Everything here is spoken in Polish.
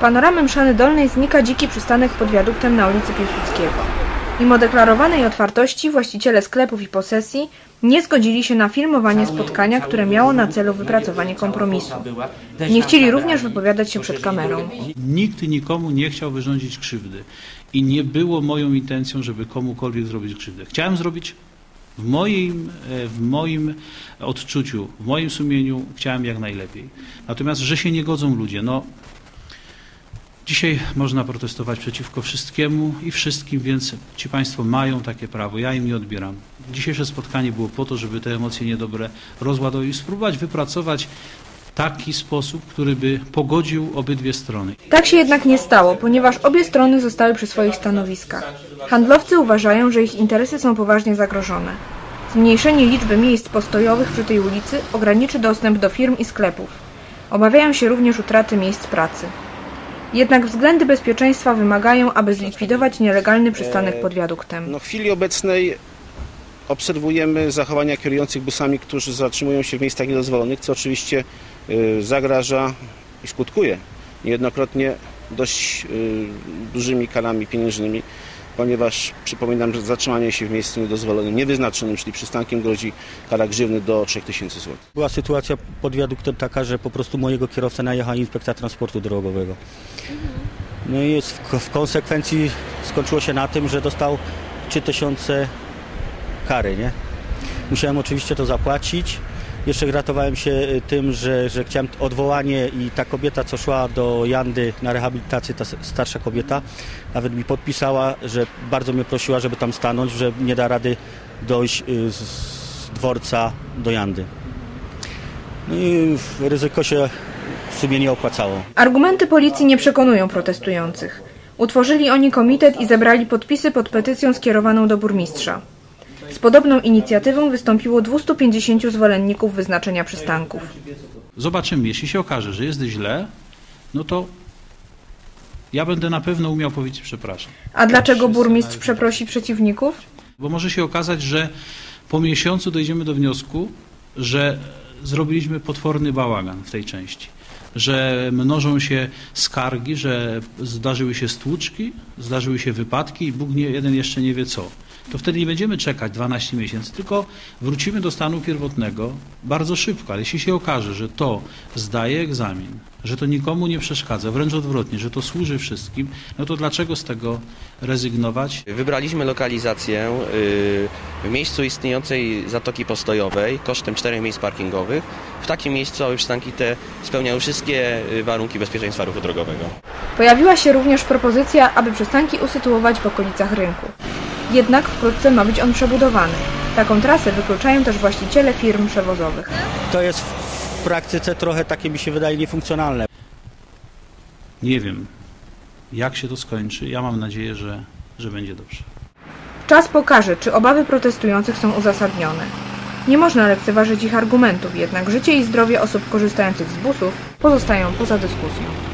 panoramy Mszany Dolnej znika dziki przystanek pod wiaduktem na ulicy Piłsudskiego. Mimo deklarowanej otwartości właściciele sklepów i posesji nie zgodzili się na filmowanie spotkania, które miało na celu wypracowanie kompromisu. Nie chcieli również wypowiadać się przed kamerą. Nikt nikomu nie chciał wyrządzić krzywdy i nie było moją intencją, żeby komukolwiek zrobić krzywdę. Chciałem zrobić w moim odczuciu, w moim sumieniu chciałem jak najlepiej. Natomiast, że się nie godzą ludzie, no dzisiaj można protestować przeciwko wszystkiemu i wszystkim, więc ci państwo mają takie prawo, ja im nie odbieram. Dzisiejsze spotkanie było po to, żeby te emocje niedobre rozładować i spróbować wypracować taki sposób, który by pogodził obydwie strony. Tak się jednak nie stało, ponieważ obie strony zostały przy swoich stanowiskach. Handlowcy uważają, że ich interesy są poważnie zagrożone. Zmniejszenie liczby miejsc postojowych przy tej ulicy ograniczy dostęp do firm i sklepów. Obawiają się również utraty miejsc pracy. Jednak względy bezpieczeństwa wymagają, aby zlikwidować nielegalny przystanek pod wiaduktem. W chwili obecnej obserwujemy zachowania kierujących busami, którzy zatrzymują się w miejscach niedozwolonych, co oczywiście zagraża i skutkuje niejednokrotnie dość dużymi karami pieniężnymi, ponieważ przypominam, że zatrzymanie się w miejscu niedozwolonym, niewyznaczonym, czyli przystankiem, grozi kara grzywny do 3000 zł. Była sytuacja pod wiaduktem taka, że po prostu mojego kierowcę najechała inspekcja transportu drogowego. No i w konsekwencji skończyło się na tym, że dostał 3000 kary, nie? Musiałem oczywiście to zapłacić. Jeszcze ratowałem się tym, że chciałem odwołanie i ta kobieta, co szła do Jandy na rehabilitację, ta starsza kobieta, nawet mi podpisała, że bardzo mnie prosiła, żeby tam stanąć, że nie da rady dojść z dworca do Jandy. No i ryzyko się w sumie nie opłacało. Argumenty policji nie przekonują protestujących. Utworzyli oni komitet i zebrali podpisy pod petycją skierowaną do burmistrza. Z podobną inicjatywą wystąpiło 250 zwolenników wyznaczenia przystanków. Zobaczymy, jeśli się okaże, że jest źle, no to ja będę na pewno umiał powiedzieć przepraszam. A dlaczego burmistrz przeprosi przeciwników? Bo może się okazać, że po miesiącu dojdziemy do wniosku, że zrobiliśmy potworny bałagan w tej części. Że mnożą się skargi, że zdarzyły się stłuczki, zdarzyły się wypadki i Bóg jeden jeszcze nie wie co. To wtedy nie będziemy czekać 12 miesięcy, tylko wrócimy do stanu pierwotnego bardzo szybko. Ale jeśli się okaże, że to zdaje egzamin, że to nikomu nie przeszkadza, wręcz odwrotnie, że to służy wszystkim, no to dlaczego z tego rezygnować? Wybraliśmy lokalizację w miejscu istniejącej zatoki postojowej kosztem 4 miejsc parkingowych. W takim miejscu aby przystanki te spełniały wszystkie warunki bezpieczeństwa ruchu drogowego. Pojawiła się również propozycja, aby przystanki usytuować w okolicach rynku. Jednak wkrótce ma być on przebudowany. Taką trasę wykluczają też właściciele firm przewozowych. To jest w praktyce trochę takie, mi się wydaje, niefunkcjonalne. Nie wiem, jak się to skończy. Ja mam nadzieję, że będzie dobrze. Czas pokaże, czy obawy protestujących są uzasadnione. Nie można lekceważyć ich argumentów, jednak życie i zdrowie osób korzystających z busów pozostają poza dyskusją.